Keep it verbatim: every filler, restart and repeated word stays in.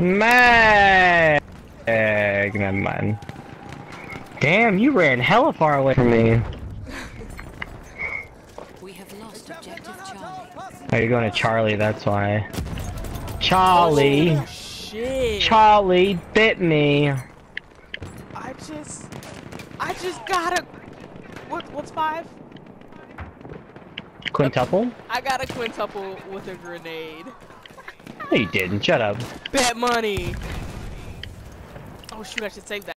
Mag. Never mind. Damn, you ran hella far away from me. We have lost objective Charlie. Oh, you're going to Charlie, that's why. Charlie! Oh, shit! Charlie bit me! I just... I just gotta... What, what's five? Quintuple? I got a quintuple with a grenade. No, you didn't. Shut up. Bet money! Oh shoot, I should save that.